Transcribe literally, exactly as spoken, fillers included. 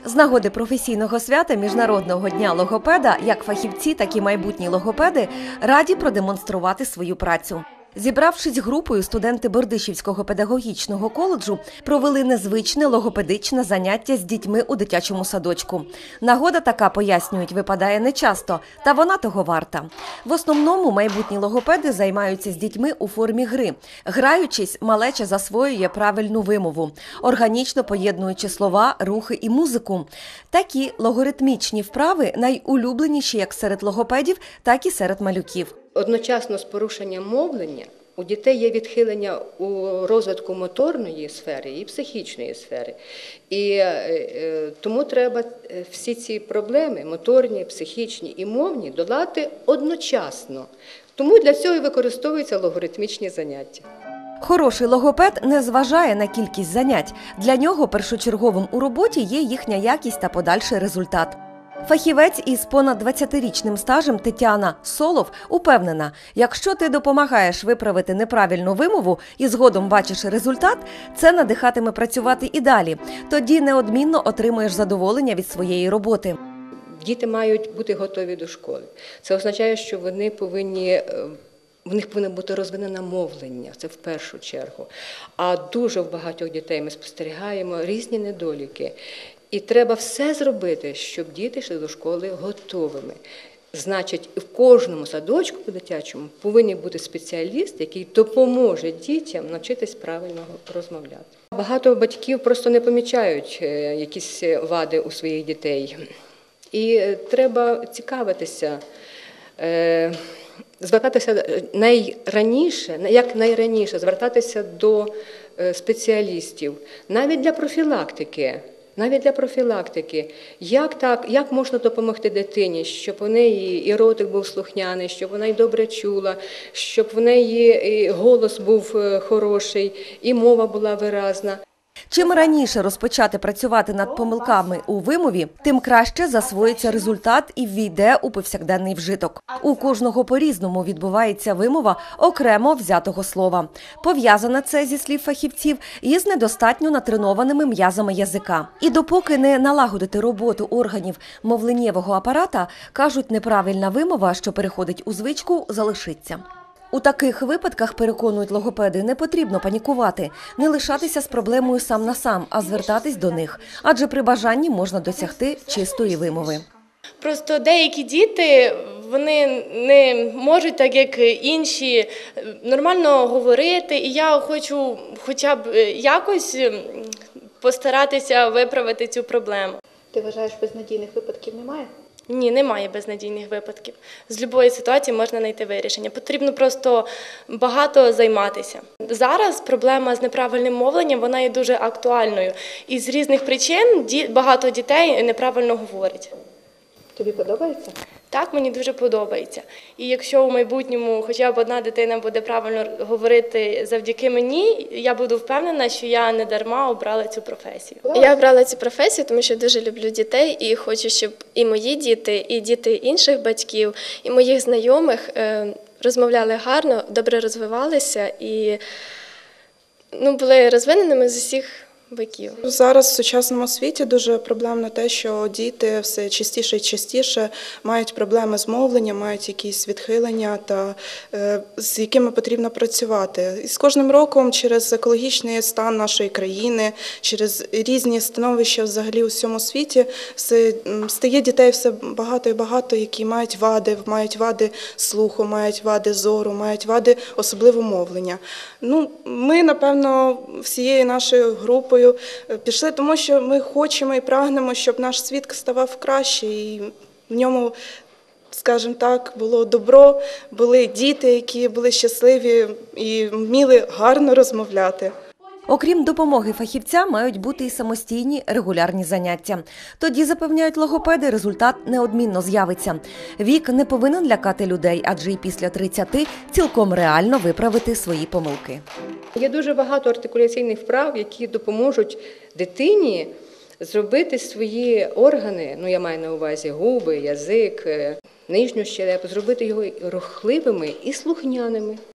З нагоди професійного свята Міжнародного дня логопеда як фахівці, так і майбутні логопеди раді продемонструвати свою працю. Зібравшись групою, студенти Бердичівського педагогічного коледжу провели незвичне логопедичне заняття з дітьми у дитячому садочку. Нагода така, пояснюють, випадає нечасто, та вона того варта. В основному майбутні логопеди займаються з дітьми у формі гри. Граючись, малеча засвоює правильну вимову, органічно поєднуючи слова, рухи і музику. Такі логоритмічні вправи найулюбленіші як серед логопедів, так і серед малюків. Одночасно з порушенням мовлення у дітей є відхилення у розвитку моторної сфери і психічної сфери. І е, тому треба всі ці проблеми, моторні, психічні і мовні, долати одночасно. Тому для цього і використовуються логоритмічні заняття. Хороший логопед не зважає на кількість занять. Для нього першочерговим у роботі є їхня якість та подальший результат. Фахівець із понад двадцятирічним стажем Тетяна Солов упевнена, якщо ти допомагаєш виправити неправильну вимову і згодом бачиш результат, це надихатиме працювати і далі. Тоді неодмінно отримуєш задоволення від своєї роботи. Діти мають бути готові до школи. Це означає, що вони повинні... В них повинно бути розвинене мовлення, це в першу чергу. А дуже в багатьох дітей ми спостерігаємо різні недоліки. І треба все зробити, щоб діти йшли до школи готовими. Значить, в кожному садочку дитячому повинен бути спеціаліст, який допоможе дітям навчитись правильно розмовляти. Багато батьків просто не помічають якісь вади у своїх дітей. І треба цікавитися, звертатися найраніше, як найраніше, звертатися до спеціалістів, навіть для профілактики. Навіть для профілактики. Як так, як можна допомогти дитині, щоб у неї і ротик був слухняний, щоб вона й добре чула, щоб в неї і голос був хороший, і мова була виразна. Чим раніше розпочати працювати над помилками у вимові, тим краще засвоїться результат і ввійде у повсякденний вжиток. У кожного по-різному відбувається вимова окремо взятого слова. Пов'язане це, зі слів фахівців, із недостатньо натренованими м'язами язика. І допоки не налагодити роботу органів мовленнєвого апарата, кажуть, неправильна вимова, що переходить у звичку, залишиться. У таких випадках, переконують логопеди, не потрібно панікувати, не лишатися з проблемою сам на сам, а звертатись до них. Адже при бажанні можна досягти чистої вимови. Просто деякі діти, вони не можуть, так як інші, нормально говорити, і я хочу хоча б якось постаратися виправити цю проблему. Ти вважаєш, безнадійних випадків немає? Ні, немає безнадійних випадків. З будь-якої ситуації можна знайти вирішення. Потрібно просто багато займатися. Зараз проблема з неправильним мовленням, вона є дуже актуальною. І з різних причин багато дітей неправильно говорять. Тобі подобається? Так, мені дуже подобається. І якщо у майбутньому хоча б одна дитина буде правильно говорити завдяки мені, я буду впевнена, що я не дарма обрала цю професію. Я обрала цю професію, тому що дуже люблю дітей і хочу, щоб і мої діти, і діти інших батьків, і моїх знайомих розмовляли гарно, добре розвивалися і ну, були розвиненими з усіх боків. Зараз в сучасному світі дуже проблемно те, що діти все частіше і частіше мають проблеми з мовленням, мають якісь відхилення, та, е, з якими потрібно працювати. І з кожним роком через екологічний стан нашої країни, через різні становища взагалі у всьому світі стає дітей все багато і багато, які мають вади, мають вади слуху, мають вади зору, мають вади особливо мовлення. Ну, ми, напевно, всією нашою групою пішли, тому що ми хочемо і прагнемо, щоб наш світ ставав краще, і в ньому, скажімо так, було добро, були діти, які були щасливі і вміли гарно розмовляти. Окрім допомоги фахівця, мають бути і самостійні регулярні заняття. Тоді, запевняють логопеди, результат неодмінно з'явиться. Вік не повинен лякати людей, адже і після тридцяти цілком реально виправити свої помилки. Є дуже багато артикуляційних вправ, які допоможуть дитині зробити свої органи, ну я маю на увазі губи, язик, нижню щелепу, зробити його рухливими і слухняними.